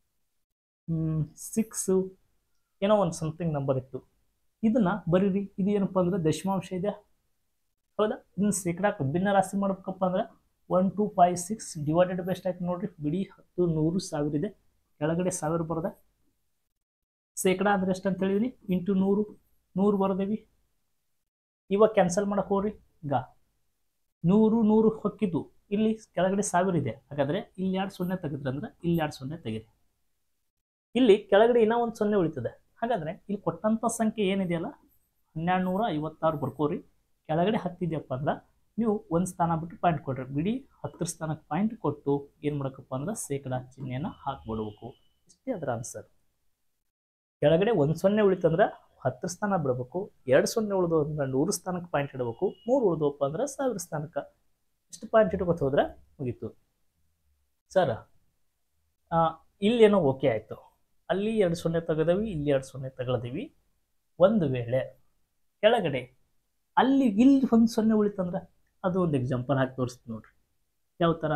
six ಏನೋ ಒಂದು ಸಮಥಿಂಗ್ ನಂಬರ್ ಇತ್ತು, ಇದನ್ನು ಬರೀರಿ. ಇದು ಏನಪ್ಪ ಅಂದ್ರೆ ದಶಮಾಂಶ ಇದೆ, ಹೌದಾ? ಇದನ್ನು ಶೇಕಡಕ್ಕೆ ಭಿನ್ನ ರಾಶಿ ಮಾಡ್ಬೇಕಪ್ಪ ಅಂದ್ರೆ one two five six divided ಬೆಸ್ಟ್ ಆಯ್ತು ನೋಡ್ರಿ. ಬಿಡಿ ಹತ್ತು ನೂರು ಸಾವಿರ ಇದೆ, ಕೆಳಗಡೆ ಸಾವಿರ ಬರದ. ಶೇಕಡ ಅಂದ್ರೆ ಎಷ್ಟು ಅಂತ ಹೇಳಿದೀನಿ, ಇಂಟು ನೂರು, ನೂರು ಬರದೇವಿ. ಇವಾಗ ಕ್ಯಾನ್ಸಲ್ ಮಾಡಕ್ಕೆ ಹೋಗ್ರಿ. ಈಗ ನೂರು ನೂರು ಹೊಕ್ಕಿದ್ದು ಇಲ್ಲಿ ಕೆಳಗಡೆ ಸಾವಿರ ಇದೆ, ಹಾಗಾದರೆ ಇಲ್ಲಿ ಎರಡು ಸೊನ್ನೆ ತೆಗೆದ್ರೆ ಅಂದ್ರೆ ಇಲ್ಲಿ ಎರಡು ಸೊನ್ನೆ ತೆಗೀರಿ. ಇಲ್ಲಿ ಕೆಳಗಡೆ ಇನ್ನೂ ಒಂದು ಸೊನ್ನೆ ಉಳಿತದೆ. ಹಾಗಾದರೆ ಇಲ್ಲಿ ಕೊಟ್ಟಂಥ ಸಂಖ್ಯೆ ಏನಿದೆಯಲ್ಲ ಹನ್ನೆರಡು ನೂರ ಐವತ್ತಾರು ಬರ್ಕೋರಿ. ಕೆಳಗಡೆ ಹತ್ತಿದೆಯಪ್ಪ ಅಂದ್ರೆ ನೀವು ಒಂದು ಸ್ಥಾನ ಬಿಟ್ಟು ಪಾಯಿಂಟ್ ಕೊಡ್ರಿ. ಬಿಡಿ ಹತ್ತರ ಸ್ಥಾನಕ್ಕೆ ಪಾಯಿಂಟ್ ಕೊಟ್ಟು ಏನು ಮಾಡಬೇಕಪ್ಪ ಅಂದ್ರೆ ಶೇಕಡ ಚಿಹ್ನೆಯನ್ನು ಹಾಕ್ಬಿಡ್ಬೇಕು. ಇಷ್ಟೇ ಅದರ ಆನ್ಸರ್. ಕೆಳಗಡೆ ಒಂದು ಸೊನ್ನೆ ಉಳಿತಂದ್ರೆ ಹತ್ತರ ಸ್ಥಾನ ಬಿಡಬೇಕು, ಎರಡು ಸೊನ್ನೆ ಉಳಿದು ಅಂದ್ರೆ ನೂರು ಸ್ಥಾನಕ್ಕೆ ಪಾಯಿಂಟ್ ಇಡಬೇಕು, ಮೂರು ಉಳಿದಪ್ಪ ಅಂದ್ರೆ ಸಾವಿರ ಸ್ಥಾನಕ್ಕೆ ಇಷ್ಟು ಪಾಯಿಂಟ್ ಇಟ್ಕೊತ ಹೋದ್ರೆ ಮುಗೀತು. ಸರ್ ಇಲ್ಲೇನೋ ಓಕೆ ಆಯಿತು, ಅಲ್ಲಿ ಎರಡು ಸೊನ್ನೆ ತೆಗೆದವಿ, ಇಲ್ಲಿ ಎರಡು ಸೊನ್ನೆ ತಗೊಳ್ದೀವಿ. ಒಂದು ವೇಳೆ ಕೆಳಗಡೆ ಅಲ್ಲಿ ಇಲ್ಲಿ ಒಂದು ಸೊನ್ನೆ ಉಳಿತಂದ್ರೆ ಅದು ಒಂದು ಎಕ್ಸಾಂಪಲ್ ಹಾಕಿ ತೋರಿಸ್ತೀನಿ ನೋಡ್ರಿ. ಯಾವ ಥರ,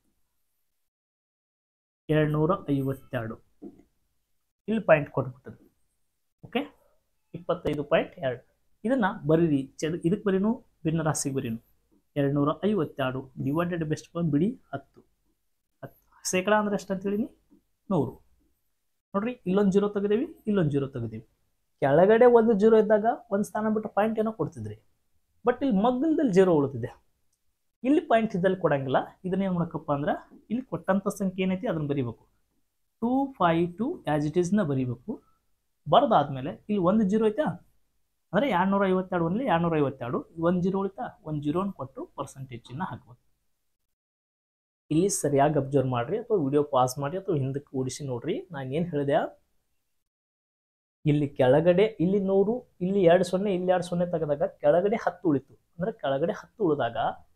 ಎರಡು ನೂರ ಐವತ್ತೆರಡು ಇಲ್ಲಿ ಪಾಯಿಂಟ್ ಕೊಟ್ಬಿಟ್ಟது. ಓಕೆ, ಇಪ್ಪತ್ತೈದು ಪಾಯಿಂಟ್ ಎರಡು ಇದನ್ನು ಬರೀರಿ. ಚ ಇದಕ್ಕೆ ಬರೀನು ಭಿನ್ನ ರಾಶಿಗೆ ಬರೀನು. ಎರಡು ನೂರ ಐವತ್ತೆರಡು ಡಿವೈಡೆಡ್ ಬೆಸ್ಟ್ ಬಂದು ಬಿಡಿ ಹತ್ತು. ಹತ್ತು ಶೇಕಡ ಅಂದರೆ ಎಷ್ಟು ಅಂತ ಹೇಳಿನಿ, ನೂರು. ನೋಡ್ರಿ ಇಲ್ಲೊಂದು ಜೀರೋ ತೆಗೆದೇವಿ, ಇಲ್ಲೊಂದು ಜೀರೋ ತೆಗೆದೇವಿ. ಕೆಳಗಡೆ ಒಂದು ಜೀರೋ ಇದ್ದಾಗ ಒಂದು ಸ್ಥಾನ ಬಿಟ್ಟು ಪಾಯಿಂಟ್ ಏನೋ ಕೊಡ್ತಿದ್ರಿ, ಬಟ್ ಇಲ್ಲಿ ಮಗ್ಗಲದಲ್ಲಿ ಜೀರೋ ಉಳಿದಿದೆ. ಇಲ್ಲಿ ಪಾಯಿಂಟ್ ಇದ್ದಲ್ಲಿ ಕೊಡಂಗಿಲ್ಲ. ಇದನ್ನ ಏನು ಮಾಡಬೇಕಪ್ಪ ಅಂದ್ರೆ ಇಲ್ಲಿ ಕೊಟ್ಟಂಥ ಸಂಖ್ಯೆ ಏನೈತಿ ಅದನ್ನು ಬರೀಬೇಕು. Two five two as it ಈಸ್ನ ಬರೀಬೇಕು. ಬರೆದಾದ್ಮೇಲೆ ಇಲ್ಲಿ ಒಂದು ಜೀರೋ ಐತಾ ಅಂದರೆ ಎರಡು ನೂರ ಐವತ್ತೆರಡು ಒಂದಲ್ಲಿ ಎರಡು ನೂರ ಐವತ್ತೆರಡು ಒಂದು ಜೀರೋ ಉಳಿತಾ, ಒಂದು ಜೀರೋನ ಕೊಟ್ಟು ಪರ್ಸೆಂಟೇಜನ್ನು ಹಾಕ್ಬೋದು. ಇಲ್ಲಿ ಸರಿಯಾಗಿ ಅಬ್ಸರ್ವ್ ಮಾಡಿರಿ, ಅಥವಾ ವಿಡಿಯೋ ಪಾಸ್ ಮಾಡಿ ಅಥವಾ ಹಿಂದಕ್ಕೆ ಓಡಿಸಿ ನೋಡ್ರಿ. ನಾನು ಏನು ಹೇಳಿದೆ, ಇಲ್ಲಿ ಕೆಳಗಡೆ ಇಲ್ಲಿ ನೂರು, ಇಲ್ಲಿ ಎರಡು ಸೊನ್ನೆ, ಇಲ್ಲಿ ಎರಡು ಸೊನ್ನೆ ತೆಗೆದಾಗ ಕೆಳಗಡೆ ಹತ್ತು ಉಳಿತು. ಅಂದರೆ ಕೆಳಗಡೆ ಹತ್ತು ಉಳಿದಾಗ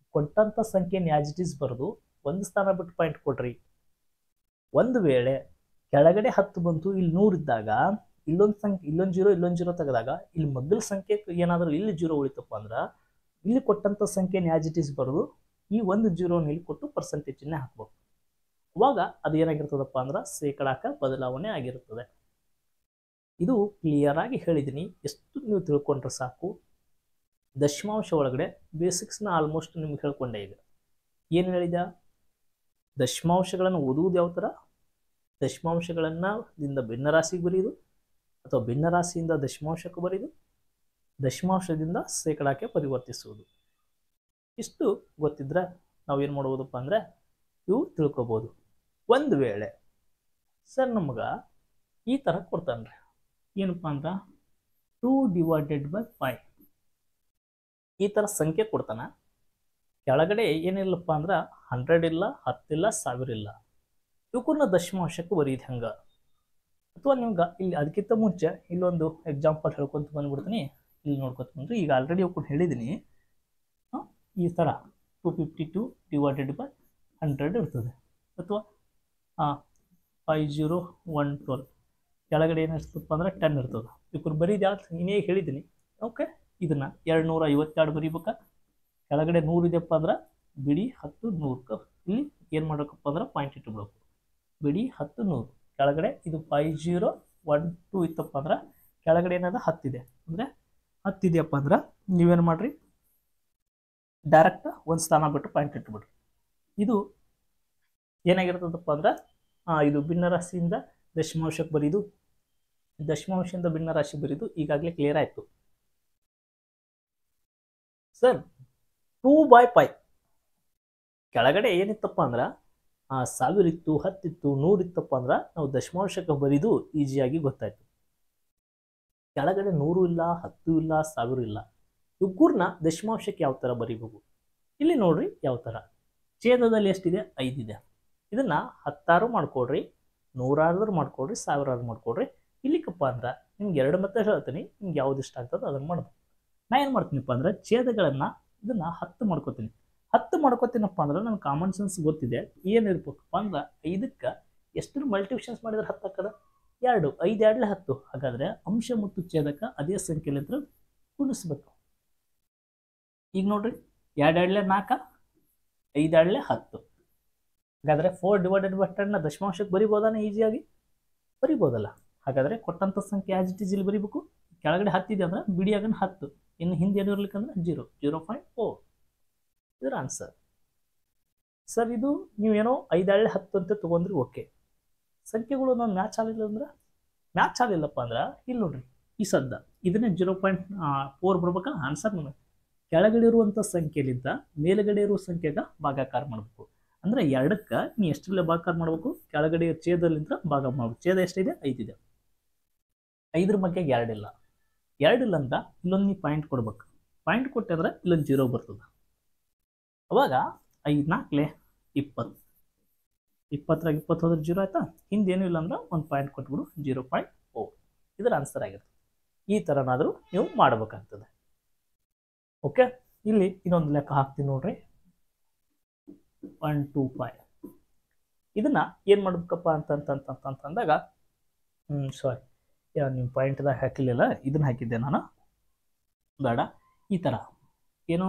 ಕೊಟ್ಟಂಥ ಸಂಖ್ಯೆನ ಆಸ್ ಇಟ್ ಈಸ್ ಬರೆದು ಒಂದು ಸ್ಥಾನ ಬಿಟ್ಟು ಪಾಯಿಂಟ್ ಕೊಡ್ರಿ. ಒಂದು ವೇಳೆ ಕೆಳಗಡೆ ಹತ್ತು ಬಂತು, ಇಲ್ಲಿ ನೂರು ಇದ್ದಾಗ ಇಲ್ಲೊಂದು ಸಂಖ್ಯೆ ಇಲ್ಲೊಂದು ಜೀರೋ ಇಲ್ಲೊಂದು ಜೀರೋ ತೆಗೆದಾಗ ಇಲ್ಲಿ ಮೊದಲ ಸಂಖ್ಯೆ ಏನಾದರೂ ಇಲ್ಲಿ ಜೀರೋ ಉಳಿತಪ್ಪ ಅಂದ್ರೆ ಇಲ್ಲಿ ಕೊಟ್ಟಂಥ ಸಂಖ್ಯೆನ ಆಸ್ ಇಟ್ ಈಸ್ ಬರೆದು ಈ ಒಂದು ಜೀರೋನ ಇಲ್ಲಿ ಕೊಟ್ಟು ಪರ್ಸೆಂಟೇಜನ್ನೇ ಹಾಕ್ಬೇಕು. ಅವಾಗ ಅದು ಏನಾಗಿರ್ತದಪ್ಪ ಅಂದ್ರೆ ಶೇಕಡಾಕ ಬದಲಾವಣೆ ಆಗಿರುತ್ತದೆ. ಇದು ಕ್ಲಿಯರ್ ಆಗಿ ಹೇಳಿದ್ದೀನಿ. ಎಷ್ಟು ನೀವು ತಿಳ್ಕೊಂಡ್ರೆ ಸಾಕು. ದಶಮಾಂಶ ಒಳಗಡೆ ಬೇಸಿಕ್ಸ್ನ ಆಲ್ಮೋಸ್ಟ್ ನಿಮ್ಗೆ ಹೇಳ್ಕೊಂಡೆ. ಈಗ ಏನು ಹೇಳಿದ, ದಶಮಾಂಶಗಳನ್ನು ಓದುವುದು ಯಾವ ಥರ, ದಶಮಾಂಶಗಳನ್ನು ದಿಂದ ಭಿನ್ನರಾಶಿಗೆ ಬರೆಯುವುದು ಅಥವಾ ಭಿನ್ನರಾಶಿಯಿಂದ ದಶಮಾಂಶಕ್ಕೆ ಬರೆಯುವುದು, ದಶಮಾಂಶದಿಂದ ಶೇಕಡಾಕ್ಕೆ ಪರಿವರ್ತಿಸುವುದು. ಇಷ್ಟು ಗೊತ್ತಿದ್ರೆ ನಾವೇನು ಮಾಡ್ಬೋದಪ್ಪ ಅಂದರೆ ಇವು ತಿಳ್ಕೊಬೋದು. ಒಂದು ವೇಳೆ ಸರ್ ನಮ್ಗೆ ಈ ಥರ ಕೊಡ್ತಾನೆ ರೀ, ಏನಪ್ಪ ಅಂದ್ರೆ ಟೂ ಡಿವೈಡೆಡ್ ಬೈ ಫೈವ್ ಈ ಥರ ಸಂಖ್ಯೆ ಕೊಡ್ತಾನೆ. ಕೆಳಗಡೆ ಏನಿಲ್ಲಪ್ಪ ಅಂದ್ರೆ ಹಂಡ್ರೆಡ್ ಇಲ್ಲ, ಹತ್ತಿಲ್ಲ, ಸಾವಿರ ಇಲ್ಲ. ಇವಕ್ಕನ್ನ ದಶಮಾಂಶಕ್ಕೆ ಬರೀದು ಹೆಂಗೆ, ಅಥವಾ ನಿಮ್ಗೆ ಇಲ್ಲಿ ಅದಕ್ಕಿಂತ ಮುಂಚೆ ಇಲ್ಲೊಂದು ಎಕ್ಸಾಂಪಲ್ ಹೇಳ್ಕೊತ ಬಂದ್ಬಿಡ್ತೀನಿ. ಇಲ್ಲಿ ನೋಡ್ಕೊತ ಬಂದ್ರೆ ಈಗ ಆಲ್ರೆಡಿ ಅವ್ಕೊಂಡು ಹೇಳಿದ್ದೀನಿ. ಈ ಥರ two fifty two divided by hundred ಇರ್ತದೆ, ಅಥವಾ ಫೈವ್ ಜೀರೋ ಒನ್ ಟ್ವೆಲ್ ಕೆಳಗಡೆ ಏನಿರ್ತಪ್ಪ ಅಂದ್ರೆ ಟೆನ್ ಇರ್ತದೆ. ಇವಕ್ಕನ್ನು ಬರೀದು ಯಾವ್ದು ಇನ್ನೇ ಹೇಳಿದ್ದೀನಿ. ಓಕೆ, ಇದನ್ನು ಎರಡು ನೂರ ಐವತ್ತೆರಡು ಬರೀಬೇಕಾ, ಕೆಳಗಡೆ ನೂರು ಇದೆಯಪ್ಪ ಅಂದ್ರೆ ಬಿಡಿ ಹತ್ತು ನೂರಕ್ಕೆ ಇಲ್ಲಿ ಏನು ಮಾಡಬೇಕಪ್ಪ ಅಂದ್ರೆ ಪಾಯಿಂಟ್ ಇಟ್ಟುಬಿಡ್ಬೇಕು. ಬಿಡಿ ಹತ್ತು ನೂರು ಕೆಳಗಡೆ ಇದು ಫೈವ್ ಜೀರೋ ಒನ್ ಟು ಇತ್ತಪ್ಪ ಅಂದ್ರೆ ಕೆಳಗಡೆ ಏನಾದ ಹತ್ತಿದೆ ಅಂದರೆ ಹತ್ತಿದೆಯಪ್ಪ ಅಂದ್ರೆ ನೀವೇನು ಮಾಡಿರಿ, ಡೈರೆಕ್ಟ್ ಒಂದು ಸ್ಥಾನ ಬಿಟ್ಟು ಪಾಯಿಂಟ್ ಇಟ್ಟುಬಿಡ್ರಿ. ಇದು ಏನಾಗಿರ್ತದಪ್ಪ ಅಂದ್ರೆ ಇದು ಭಿನ್ನರಾಶಿಯಿಂದ ದಶಮಾಂಶಕ್ಕೆ ಬರೀದು, ದಶಮಾಂಶದಿಂದ ಭಿನ್ನರಾಶಿ ಬರೀದು ಈಗಾಗಲೇ ಕ್ಲಿಯರ್ ಆಯಿತು. ಸರ್ ಟೂ ಬೈ ಫೈವ್ ಕೆಳಗಡೆ ಏನಿತ್ತಪ್ಪ ಅಂದ್ರೆ ಸಾವಿರ ಇತ್ತು, ಹತ್ತಿತ್ತು, ನೂರಿತ್ತಪ್ಪ ಅಂದ್ರೆ ನಾವು ದಶಮಾಂಶಕ್ಕೆ ಬರೀದು ಈಸಿಯಾಗಿ ಗೊತ್ತಾಯ್ತು. ಕೆಳಗಡೆ ನೂರು ಇಲ್ಲ, ಹತ್ತು ಇಲ್ಲ, ಸಾವಿರ ಇಲ್ಲ. ಇವ್ಗೂರ್ನ ದಶಮಾಂಶಕ್ಕೆ ಯಾವ ಥರ ಬರೀಬೇಕು ಇಲ್ಲಿ ನೋಡ್ರಿ. ಯಾವ ಥರ ಛೇದದಲ್ಲಿ ಎಷ್ಟಿದೆ, ಐದಿದೆ. ಇದನ್ನು ಹತ್ತಾರು ಮಾಡ್ಕೊಡ್ರಿ, ನೂರಾರು ಮಾಡ್ಕೊಡ್ರಿ, ಸಾವಿರಾರು ಮಾಡ್ಕೊಡ್ರಿ. ಇಲ್ಲಿಕಪ್ಪ ಅಂದ್ರೆ ನಿಮ್ಗೆ ಎರಡು ಮತ್ತೆ ಹೇಳ್ತೀನಿ, ನಿಮ್ಗೆ ಯಾವ್ದು ಇಷ್ಟ ಆಗ್ತದೆ ಅದನ್ನು ಮಾಡ್ಬೇಕು. ನಾ ಏನು ಮಾಡ್ತೀನಿಪ್ಪ ಅಂದ್ರೆ ಛೇದಗಳನ್ನು ಇದನ್ನು ಹತ್ತು ಮಾಡ್ಕೋತೀನಿ. ಹತ್ತು ಮಾಡ್ಕೋತೀನಪ್ಪ ಅಂದ್ರೆ ನನ್ನ ಕಾಮನ್ ಸೆನ್ಸ್ ಗೊತ್ತಿದೆ. ಏನಿರ್ಬೇಕಪ್ಪ ಅಂದ್ರೆ ಐದಕ್ಕೆ ಎಷ್ಟು ಮಲ್ಟಿಪ್ಲಿಕೇಷನ್ಸ್ ಮಾಡಿದ್ರೆ ಹತ್ತು ಹಾಕದ ಎರಡು, ಐದು ಎರಡಲೆ ಹತ್ತು. ಹಾಗಾದರೆ ಅಂಶ ಮತ್ತು ಛೇದಕ ಅದೇ ಸಂಖ್ಯೆಲಿಂದ ಗುಣಿಸ್ಬೇಕು. ಈಗ ನೋಡ್ರಿ, ಎರಡು ಎರಡಲೆ ನಾಲ್ಕು, ಐದು ಎರಡಲೆ ಹತ್ತು. ಹಾಗಾದರೆ ಫೋರ್ ಡಿವೈಡೆಡ್ ಬೈ ಟೆನ್ನ ದಶಮಾಂಶಕ್ಕೆ ಬರಿಬೋದಾನೆ, ಈಸಿಯಾಗಿ ಬರಿಬೋದಲ್ಲ. ಹಾಗಾದರೆ ಕೊಟ್ಟಂಥ ಸಂಖ್ಯೆ ಆಸ್ ಇಟ್ ಈಸ್ ಇಲ್ಲಿ ಬರಿಬೇಕು. ಕೆಳಗಡೆ ಹತ್ತಿದೆ ಅಂದ್ರೆ ಬಿಡಿಯಾಗನ ಹತ್ತು, ಇನ್ನು ಹಿಂದೆ ಏನು ಇರ್ಲಿಕ್ಕಂದ್ರೆ ಜೀರೋ, ಜೀರೋ ಪಾಯಿಂಟ್ ಫೋರ್ ಇದರ ಆನ್ಸರ್. ಸರ್ ಇದು ನೀವೇನೋ ಐದೇಳೆ ಹತ್ತು ಅಂತ ತೊಗೊಂಡ್ರಿ, ಓಕೆ. ಸಂಖ್ಯೆಗಳು ಒಂದು ಮ್ಯಾಚ್ ಆಗಲಿಲ್ಲ ಅಂದ್ರೆ ಮ್ಯಾಚ್ ಆಗಲಿಲ್ಲಪ್ಪ ಅಂದ್ರೆ ಇಲ್ಲಿ ನೋಡ್ರಿ, ಈ ಸದ್ದ ಇದನ್ನೇ ಜೀರೋ ಪಾಯಿಂಟ್ ಫೋರ್ ಬರ್ಬೇಕಾ ಆನ್ಸರ್. ನಮಗೆ ಕೆಳಗಡೆ ಇರುವಂಥ ಸಂಖ್ಯೆಲಿಂದ ಮೇಲುಗಡೆ ಇರುವ ಸಂಖ್ಯೆಗೆ ಭಾಗಾಕಾರ ಮಾಡಬೇಕು. ಅಂದರೆ ಎರಡಕ್ಕೆ ನೀ ಎಷ್ಟರಲ್ಲೇ ಭಾಗಾಕಾರ ಮಾಡಬೇಕು, ಕೆಳಗಡೆ ಛೇದಲ್ಲಿಂದ ಭಾಗ ಮಾಡಬೇಕು. ಛೇದ ಎಷ್ಟಿದೆ, ಐದಿದೆ. ಐದರ ಬಗ್ಗೆ ಎರಡಿಲ್ಲ, ಎರಡಿಲ್ಲ ಅಂತ ಇಲ್ಲೊಂದು ನೀವು ಪಾಯಿಂಟ್ ಕೊಡ್ಬೇಕು. ಪಾಯಿಂಟ್ ಕೊಟ್ಟಿದ್ರೆ ಇಲ್ಲೊಂದು ಜೀರೋ ಬರ್ತದೆ. ಅವಾಗ ಐದು ನಾಲ್ಕಲೆ ಇಪ್ಪತ್ತು, ಇಪ್ಪತ್ತರಾಗ ಇಪ್ಪತ್ತು ಹೋದ್ರೆ ಜೀರೋ ಆಯ್ತಾ. ಹಿಂದೇನು ಇಲ್ಲ ಅಂದ್ರೆ ಒಂದು ಪಾಯಿಂಟ್ ಕೊಟ್ಬಿಡು, ಜೀರೋ ಪಾಯಿಂಟ್ ಫೋರ್ ಇದರ ಆನ್ಸರ್ ಆಗಿರುತ್ತೆ. ಈ ಥರನಾದರೂ ನೀವು ಮಾಡಬೇಕಾಗ್ತದೆ. ಓಕೆ, ಇಲ್ಲಿ ಇನ್ನೊಂದು ಲೆಕ್ಕ ಹಾಕ್ತೀನಿ ನೋಡ್ರಿ. ಒನ್ ಟೂ ಫೈವ್ ಇದನ್ನು ಏನು ಮಾಡ್ಬೇಕಪ್ಪ ಅಂತಂತಂತಂದಾಗ ಹ್ಞೂ ಸಾರಿ ನಿಮ್ಮ ಪಾಯಿಂಟ್ದಾಗ ಹಾಕಿಲ್ಲ, ಇದನ್ನು ಹಾಕಿದ್ದೆ ನಾನು, ಬೇಡ. ಈ ಥರ ಏನು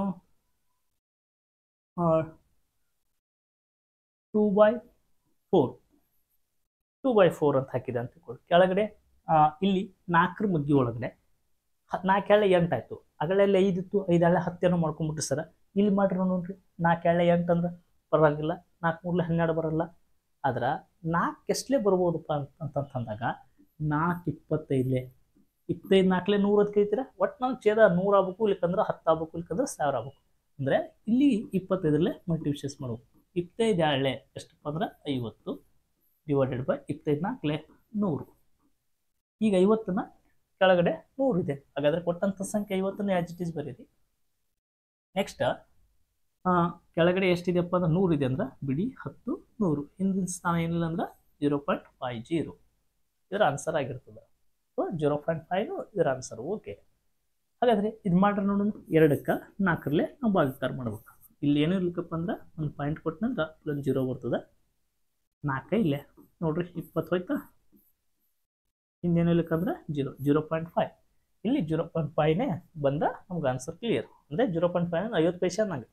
two by four two by four ಅಂತ ಹಾಕಿದೆ ಅಂತ ಕೊಡಿ. ಕೆಳಗಡೆ ಇಲ್ಲಿ ನಾಲ್ಕರ ಮಗ್ಗಿ ಒಳಗಡೆ ನಾಲ್ಕೇಳೆ ಎಂಟು ಆಯಿತು. ಅಗಳೆಲ್ಲ ಐದಿತ್ತು, ಐದೇಳೆ ಹತ್ತೇನೋ ಮಾಡ್ಕೊಂಬಿಟ್ರಿ ಸರ. ಇಲ್ಲಿ ಮಾಡ್ರಿ ನೋಡ್ರಿ, ನಾಲ್ಕೇಳೆ ಎಂಟು ಅಂದ್ರೆ ಬರೋಂಗಿಲ್ಲ, ನಾಲ್ಕು ಮೂರಲೆ ಹನ್ನೆರಡು ಬರೋಲ್ಲ. ಆದ್ರೆ ನಾಲ್ಕು ಎಷ್ಟಲೇ ಬರ್ಬೋದಪ್ಪ ಅಂತಂತಂದಾಗ ನಾಲ್ಕು ಇಪ್ಪತ್ತೈದಲೇ, ಇಪ್ಪತ್ತೈದು ನಾಲ್ಕಲೇ ನೂರು ಅಂತ ಕರಿತೀರ. ಒಟ್ಟು ನಾವು ಛೇದ ನೂರು ಆಗ್ಬೇಕು, ಇಲ್ಲಿಕಂದ್ರೆ ಹತ್ತು ಆಗ್ಬೇಕು, ಇಲ್ಲಿಕಂದ್ರೆ ಸಾವಿರ ಆಗ್ಬೇಕು. ಅಂದರೆ ಇಲ್ಲಿ ಇಪ್ಪತ್ತೈದರಲ್ಲೇ ಮಲ್ಟಿಪ್ಲಿಕೇಷನ್ ಮಾಡ್ಬೇಕು. ಇಪ್ಪತ್ತೈದು ಎರಡಲೇ ಎಷ್ಟಪ್ಪ ಅಂದ್ರೆ ಐವತ್ತು ಡಿವೈಡೆಡ್ ಬೈ ಇಪ್ಪತ್ತೈದು ನಾಲ್ಕಲೇ ನೂರು. ಈಗ ಐವತ್ತನ್ನ ಕೆಳಗಡೆ ನೂರು ಇದೆ. ಹಾಗಾದರೆ ಕೊಟ್ಟಂಥ ಸಂಖ್ಯೆ ಐವತ್ತನ್ನು ಆಸ್ ಇಟ್ ಈಸ್ ಬರೀರಿ. ನೆಕ್ಸ್ಟ್ ಕೆಳಗಡೆ ಎಷ್ಟಿದೆಯಪ್ಪ ಅಂದ್ರೆ ನೂರು ಇದೆ ಅಂದ್ರೆ ಬಿಡಿ ಹತ್ತು ನೂರು. ಹಿಂದಿನ ಸ್ಥಾನ ಏನಿಲ್ಲ ಅಂದ್ರೆ ಜೀರೋ ಪಾಯಿಂಟ್ ಫೈವ್ ಜೀರೋ ಇದರ ಆನ್ಸರ್ ಆಗಿರ್ತದೆ. ಸೊ ಜೀರೋ ಪಾಯಿಂಟ್ ಫೈವ್ ಇದರ ಆನ್ಸರ್. ಓಕೆ, ಹಾಗಾದರೆ ಇದು ಮಾಡ್ರೆ ನೋಡೋಣ. ಎರಡಕ್ಕೆ ನಾಲ್ಕರಲ್ಲೇ ನಾವು ಭಾಗಾಕಾರ ಮಾಡ್ಬೇಕು. ಇಲ್ಲಿ ಏನು ಇರ್ಲಿಕ್ಕಪ್ಪ ಅಂದ್ರೆ ಒಂದು ಪಾಯಿಂಟ್ ಕೊಟ್ಟನಂದ್ರೆ ಇಲ್ಲೊಂದು ಜೀರೋ ಬರ್ತದೆ. ನಾಲ್ಕು ಇಲ್ಲೇ ನೋಡ್ರಿ ಇಪ್ಪತ್ತು ಹೋಯ್ತಾ, ಹಿಂದೇನು ಇರ್ಲಿಕ್ಕಂದ್ರೆ ಜೀರೋ ಜೀರೋ ಪಾಯಿಂಟ್ ಫೈವ್ ಇಲ್ಲಿ ಜೀರೋ ಪಾಯಿಂಟ್ ಫೈವ್ನೇ ಬಂದ ನಮ್ಗೆ ಆನ್ಸರ್ ಕ್ಲಿಯರ್. ಅಂದರೆ ಜೀರೋ ಪಾಯಿಂಟ್ ಫೈವ್ ಅಂದ್ರೆ ಐವತ್ತು ಪೈಸೆ ಅನ್ನಂಗೆ.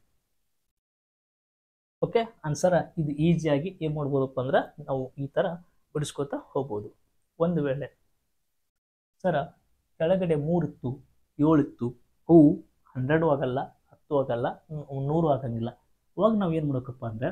ಓಕೆ, ಆನ್ಸರ ಇದು ಈಸಿಯಾಗಿ ಏನು ಮಾಡ್ಬೋದಪ್ಪ ಅಂದ್ರೆ ನಾವು ಈ ಥರ ಬಿಡಿಸ್ಕೊತಾ ಹೋಗ್ಬೋದು. ಒಂದು ವೇಳೆ ಸರ ಕೆಳಗಡೆ ಮೂರಿತ್ತು ಏಳಿತ್ತು ಅವು ಹಂಡ್ರೆಡು ಆಗಲ್ಲ, ಹತ್ತು ಆಗಲ್ಲ, ನೂರು ಆಗಂಗಿಲ್ಲ. ಅವಾಗ ನಾವು ಏನು ಮಾಡಬೇಕಪ್ಪ ಅಂದರೆ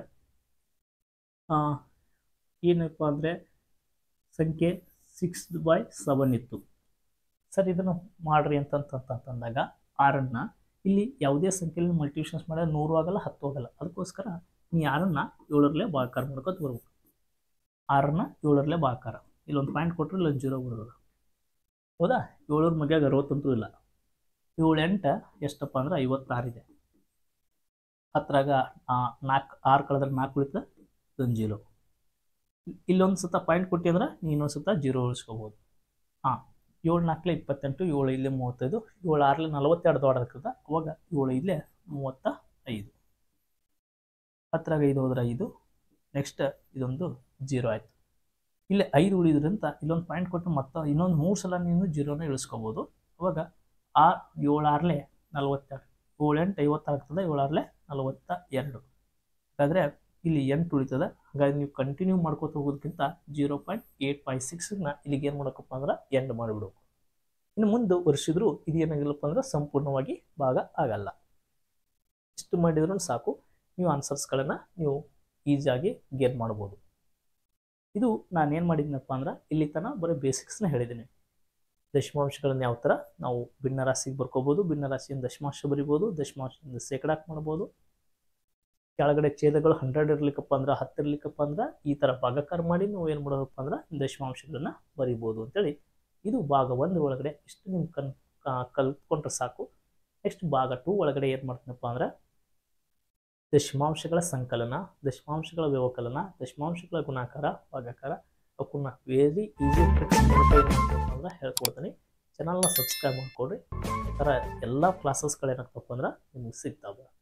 ಏನಪ್ಪ ಅಂದರೆ ಸಂಖ್ಯೆ ಸಿಕ್ಸ್ ಬೈ ಸೆವೆನ್ ಇತ್ತು ಸರ್, ಇದನ್ನು ಮಾಡ್ರಿ ಅಂತಂತಂದಾಗ ಆರನ್ನು ಇಲ್ಲಿ ಯಾವುದೇ ಸಂಖ್ಯೆಯಲ್ಲಿ ಮಲ್ಟಿಪ್ಲಿಕೇಶನ್ಸ್ ಮಾಡಿದ್ರೆ ನೂರು ಆಗಲ್ಲ, ಹತ್ತು ಆಗಲ್ಲ. ಅದಕ್ಕೋಸ್ಕರ ನೀ ಆರನ್ನು ಏಳರಲ್ಲೇ ಭಾಗಾಕಾರ ಮಾಡ್ಕೊತ ಬರ್ಬೇಕು. ಆರನ್ನ ಏಳರಲ್ಲೇ ಭಾಗಾಕಾರ, ಇಲ್ಲೊಂದು ಪಾಯಿಂಟ್ ಕೊಟ್ಟರೆ ಇಲ್ಲೊಂದು ಜೀರೋ ಬರೋದು. ಹೌದಾ, ಏಳರ ಮಗ್ಯಾಗ ಅರವತ್ತಂತೂ ಇಲ್ಲ. ಏಳು ಎಂಟು ಎಷ್ಟಪ್ಪ ಅಂದ್ರೆ ಐವತ್ತಾರಿದೆ. ಹತ್ತರಾಗ ನಾಲ್ಕು ಆರು ಕಳೆದ್ರೆ ನಾಲ್ಕು ಉಳಿತ ಇದೊಂದು ಜೀರೋ. ಇಲ್ಲೊಂದು ಸತ ಪಾಯಿಂಟ್ ಕೊಟ್ಟಿ ಅಂದ್ರೆ ಇನ್ನೊಂದು ಸತ ಜೀರೋ ಉಳಿಸ್ಕೋಬೋದು. ಹಾಂ, ಏಳು ನಾಲ್ಕಲೆ ಇಪ್ಪತ್ತೆಂಟು, ಏಳು ಇಲ್ಲೇ ಮೂವತ್ತೈದು, ಏಳು ಆರಲೆ ನಲವತ್ತೆರಡು ದೊಡ್ಡದಕ್ಕದ. ಅವಾಗ ಏಳು ಇಲ್ಲೇ ಮೂವತ್ತ ಐದು. ಹತ್ತರಾಗ ಐದು ಹೋದ್ರೆ ಐದು, ನೆಕ್ಸ್ಟ್ ಇದೊಂದು ಜೀರೋ ಆಯಿತು. ಇಲ್ಲೇ ಐದು ಉಳಿದ್ರಿಂದ ಇಲ್ಲೊಂದು ಪಾಯಿಂಟ್ ಕೊಟ್ಟು ಮತ್ತೆ ಇನ್ನೊಂದು ಮೂರು ಸಲ ನೀನು ಜೀರೋನ ಇಳಿಸ್ಕೋಬೋದು. ಅವಾಗ ಆ ಏಳು ಆರಲೆ ನಲವತ್ತೆರಡು, ಏಳು ಎಂಟು ಐವತ್ತಾಗ್ತದೆ, ಏಳು ಆರಲೆ ನಲವತ್ತ ಎರಡು. ಹಾಗಾದರೆ ಇಲ್ಲಿ ಎಂಟು ಉಳಿತದೆ. ಹಾಗಾಗಿ ನೀವು ಕಂಟಿನ್ಯೂ ಮಾಡ್ಕೋತ ಹೋಗೋದಕ್ಕಿಂತ ಜೀರೋ ಪಾಯಿಂಟ್ ಏಟ್ ಫೈವ್ ಸಿಕ್ಸ್ನ ಇಲ್ಲಿಗೆ ಏನು ಮಾಡೋಕ್ಕಪ್ಪ ಅಂದ್ರೆ ಎಂಡ್ ಮಾಡಿಬಿಡ್ಬೇಕು. ಇನ್ನು ಮುಂದೆ ವರ್ಷಿದ್ರು ಇದು ಏನಾಗಿಲ್ಲಪ್ಪ ಅಂದ್ರೆ ಸಂಪೂರ್ಣವಾಗಿ ಭಾಗ ಆಗಲ್ಲ. ಇಷ್ಟು ಮಾಡಿದ್ರೂ ಸಾಕು, ನೀವು ಆನ್ಸರ್ಸ್ಗಳನ್ನು ನೀವು ಈಸಿಯಾಗಿ ಗೆಟ್ ಮಾಡ್ಬೋದು. ಇದು ನಾನೇನು ಮಾಡಿದ್ದೀನಪ್ಪ ಅಂದ್ರೆ ಇಲ್ಲಿ ತನಕ ಬರೀ ಬೇಸಿಕ್ಸ್ನ ಹೇಳಿದ್ದೀನಿ. ದಶಮಾಂಶಗಳನ್ನು ಯಾವ ಥರ ನಾವು ಭಿನ್ನ ರಾಶಿಗೆ ಬರ್ಕೋಬೋದು, ಭಿನ್ನ ರಾಶಿಯಿಂದ ದಶಮಾಂಶ ಬರಿಬೋದು, ದಶಮಾಂಶದಿಂದ ಶೇಕಡಾಕ್ ಮಾಡ್ಬೋದು. ಕೆಳಗಡೆ ಛೇದಗಳು ಹಂಡ್ರೆಡ್ ಇರ್ಲಿಕ್ಕಪ್ಪ ಅಂದ್ರೆ ಹತ್ತು ಇರ್ಲಿಕ್ಕಪ್ಪ ಅಂದ್ರೆ ಈ ಥರ ಭಾಗಾಕಾರ ಮಾಡಿ ನಾವು ಏನು ಮಾಡೋದಪ್ಪ ಅಂದ್ರೆ ದಶಮಾಂಶಗಳನ್ನ ಬರಿಬೋದು ಅಂತೇಳಿ. ಇದು ಭಾಗ ಒಂದು ಒಳಗಡೆ ಇಷ್ಟು ನೀವು ಕನ್ ಕಲ್ತ್ಕೊಂಡ್ರೆ ಸಾಕು. ನೆಕ್ಸ್ಟ್ ಭಾಗ ಟೂ ಒಳಗಡೆ ಏನು ಮಾಡ್ತೀನಪ್ಪ ಅಂದ್ರೆ ದಶಮಾಂಶಗಳ ಸಂಕಲನ, ದಶಮಾಂಶಗಳ ವ್ಯವಕಲನ, ದಶಮಾಂಶಗಳ ಗುಣಾಕಾರ, ಭಾಗಾಕಾರ ಅವಕ್ಕನ್ನ ವೆರಿ ಈಸಿ ಅಂದ್ರೆ ಹೇಳ್ಕೊಡ್ತೀನಿ. ಚಾನಲ್ನ ಸಬ್ಸ್ಕ್ರೈಬ್ ಮಾಡ್ಕೊಡ್ರಿ. ಈ ಥರ ಎಲ್ಲ ಕ್ಲಾಸಸ್ಗಳೇನಾಗ್ತಪ್ಪ ಅಂದ್ರೆ ನಿಮ್ಗೆ ಸಿಗ್ತಾವೆ.